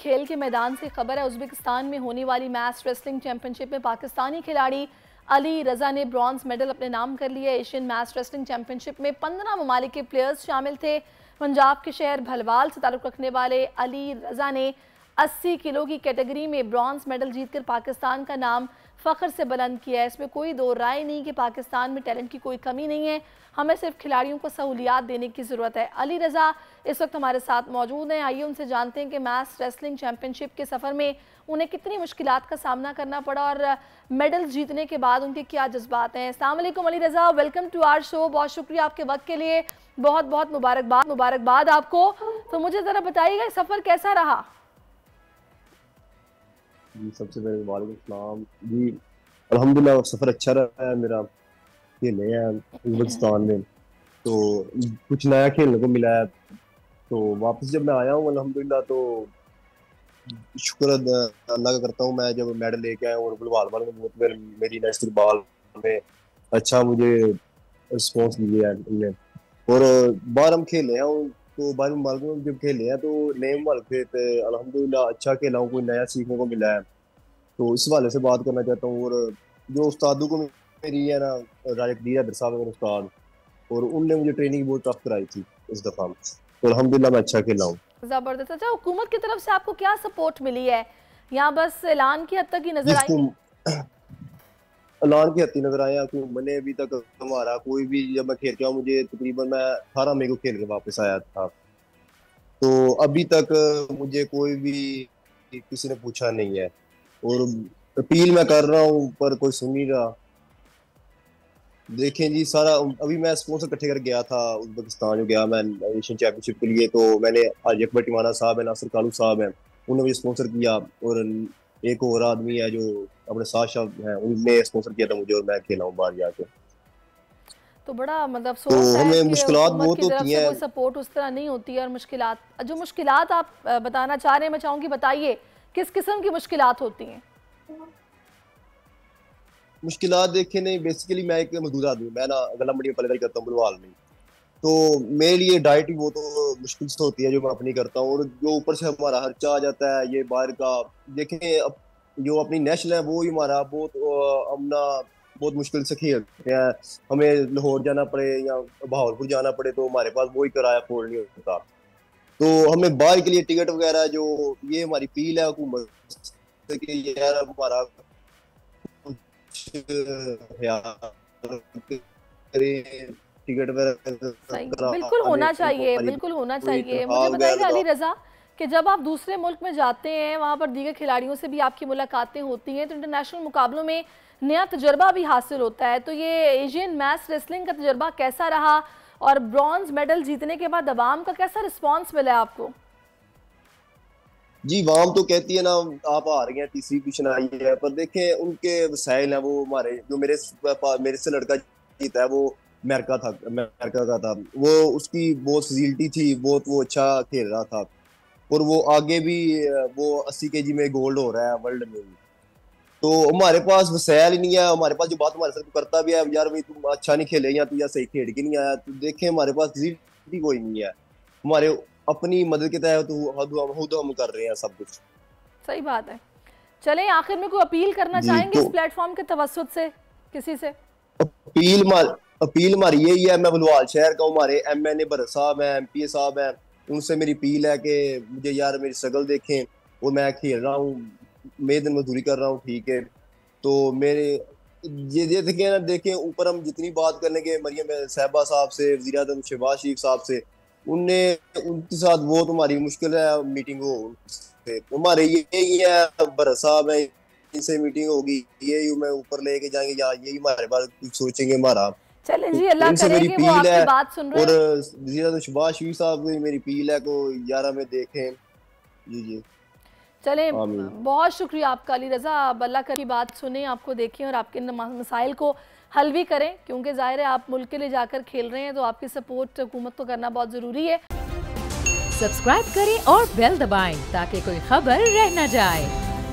खेल के मैदान से खबर है। उज़्बेकिस्तान में होने वाली मैच रेसलिंग चैंपियनशिप में पाकिस्तानी खिलाड़ी अली रज़ा ने ब्रॉन्ज मेडल अपने नाम कर लिया। एशियन मैच रेसलिंग चैंपियनशिप में 15 ममालिक के प्लेयर्स शामिल थे। पंजाब के शहर भलवाल से ताल्लुक़ रखने वाले अली रज़ा ने 80 किलो की कैटेगरी में ब्रॉन्ज मेडल जीतकर पाकिस्तान का नाम फ़ख्र से बुलंद किया है। इसमें कोई दो राय नहीं कि पाकिस्तान में टैलेंट की कोई कमी नहीं है, हमें सिर्फ खिलाड़ियों को सहूलियात देने की ज़रूरत है। अली रज़ा इस वक्त हमारे साथ मौजूद हैं। आइए उनसे जानते हैं कि मैच रेसलिंग चैंपियनशिप के सफ़र में उन्हें कितनी मुश्किलात का सामना करना पड़ा और मेडल जीतने के बाद उनके क्या जज्बात हैं। अस्सलाम वालेकुम Ali Raza, welcome to our show. बहुत शुक्रिया आपके वक्त के लिए, बहुत बहुत मुबारकबाद आपको। तो मुझे ज़रा बताइएगा सफ़र कैसा रहा? जी सबसे पहले वालेकुम सलाम जी। अल्हम्दुलिल्लाह सफ़र अच्छा रहा है मेरा। खेले हैं उज़्बेकिस्तान में तो कुछ नया खेलने को मिला है। तो वापस जब मैं आया हूँ अल्हम्दुलिल्लाह तो शुक्र अल्लाह का करता हूँ। मैं जब मेडल लेके आया हूँ और बुलवाल वालों ने बहुत मेरी नेशनल बॉल में अच्छा मुझे रिस्पॉन्स दिया है उनने। और बाहर हम खेले हैं तो बाहर मुल्क में जब खेले हैं तो नए मुल्क थे तो अल्हम्दुलिल्लाह अच्छा खेला हूँ, कोई नया सीखने को मिला है। तो इस हवाले से बात करना चाहता हूँ। और जो उस्तादों को मेरी है ना, राजकदीर हैदर साहब है मेरे उस्ताद, और उनने मुझे ट्रेनिंग बहुत टफ कराई थी इस दफ़ा। तो अल्हम्दुलिल्लाह मैं अच्छा खेला हूँ। ज़बरदस्त। अच्छा, हुकूमत की तरफ से आपको क्या सपोर्ट मिली है? यहाँ बस ऐलान की हद तक ही नजर आई? ऐलान की हद नजर आया कि मैंने अभी तक हमारा कोई भी, जब मैं खेल के आया मुझे तकरीबन मैं 18 मई को खेल के वापस आया था, तो अभी तक मुझे कोई भी किसी ने पूछा नहीं है। और अपील मैं कर रहा हूँ पर कोई सुन नहीं रहा। देखें जी, सारा अभी मैं स्पॉन्सर इकट्ठे कर गया था उज़्बेकिस्तान जो गया मैं एशियन चैंपियनशिप के लिए। तो मैंने आज अकबर टिमाना साहब है, नासिर कालू साहब हैं, उन्होंने मुझे स्पॉन्सर किया। और एक और आदमी है जो अपने साथ शब्द हैं, उनने स्पॉन्सर किया था मुझे और मैं खेला हूँ बाहर जाके। तो बड़ा मतलब तो अफसोस है हमें कि मुश्किलात हुकूमत बहुत की तरफ होती से हैं। कोई सपोर्ट उस तरह नहीं होती है। और मुश्किलात आप बताना चाह रहे हैं, मैं चाहूँगी बताइए किस किस्म की मुश्किलात होती हैं? मुश्किलात देखे नहीं, बेसिकली मैं एक मजदूर आदमी, मैं ना गला मंडी में पलेदारी करता हूँ बुलवाल में। तो मेरे लिए डाइट भी वो तो मुश्किल से होती है जो मैं अपनी करता हूँ। और जो ऊपर से हमारा खर्चा आ जाता है ये बाहर का, देखें अब जो अपनी नेशनल है वो ही हमारा बहुत हम ना बहुत मुश्किल से खेलते हैं। हमें लाहौर जाना पड़े या बहावलपुर जाना पड़े तो हमारे पास वही किराया अफोर्ड नहीं होता। तो हमें बाहर के लिए टिकट वगैरह जो, ये हमारी अपील है हुकूमत से कि यार हमारा टिकट सही, बिल्कुल होना चाहिए, बिल्कुल होना चाहिए। मुझे बताइएगा अली रज़ा कि जब आप दूसरे मुल्क में जाते हैं, वहाँ पर दीगर खिलाड़ियों से भी आपकी मुलाकातें होती हैं, तो इंटरनेशनल मुकाबलों में नया तजर्बा भी हासिल होता है। तो ये एशियन मैच रेसलिंग का तजर्बा कैसा रहा और ब्रॉन्ज मेडल जीतने के बाद अवाम का कैसा रिस्पॉन्स मिला आपको? जी वाम तो कहती है ना आप आ रही हैं, तीसरी पोजीशन आई है, पर देखें उनके वसाइल हैं। वो हमारे जो मेरे से लड़का जीता है वो अमेरिका का था। वो उसकी बहुत फैसिलिटी थी, बहुत वो अच्छा खेल रहा था। और वो आगे भी वो 80 केजी में गोल्ड हो रहा है वर्ल्ड में भी। तो हमारे पास वसाइल ही नहीं है। हमारे पास जो बात हमारे साथ करता भी है, यार भाई तुम अच्छा नहीं खेले या तू या सही खेल के नहीं आया, तो देखें हमारे पास फैसिलिटी कोई नहीं है। हमारे अपनी मदद के तहत खुद हम कर रहे हैं सब कुछ। सही बात है। चलें, आखिर में कोई अपील करना जी चाहेंगे तो इस प्लेटफॉर्म के तवज्जुद से किसी से? अपील मार अपील हमारी यही है। मैं बलवाल शहर का हूँ, हमारे MNA भरत साहब हैं, MPA साहब हैं, उनसे मेरी अपील है कि मुझे यार मेरी स्ट्रगल देखें। और मैं खेल रहा हूँ, दिन मजदूरी कर रहा हूँ, ठीक है। तो मेरे ये देखें ना, देखें ऊपर हम जितनी बात कर लेंगे मरियम साहबा साहब से, वज़ीर आज़म शहबाज शरीफ साहब से, उनने उनके साथ वो तुम्हारी मुश्किल है मीटिंग हो उनसे। हमारे यही है भरत साहब है, इनसे मीटिंग होगी, यही मैं ऊपर लेके जाएंगे या यही हमारे बारे कुछ सोचेंगे हमारा। चलें तो जी, अल्लाह इनसे करे मेरी कि वो अपील आपकी है। बात सुन रहे और हैं। वज़ीर शहबाज शरीफ साहब की मेरी अपील है को यार हमें देखें। जी जी चलें, आमीन। बहुत शुक्रिया आपका अली रज़ा। आप अल्लाह की बात सुने, आपको देखें और आपके मसाइल को हल भी करें, क्योंकि ज़ाहिर है आप मुल्क के लिए जाकर खेल रहे हैं तो आपकी सपोर्ट हुकूमत को करना बहुत ज़रूरी है। सब्सक्राइब करें और बेल दबाएं ताकि कोई खबर रह न जाए।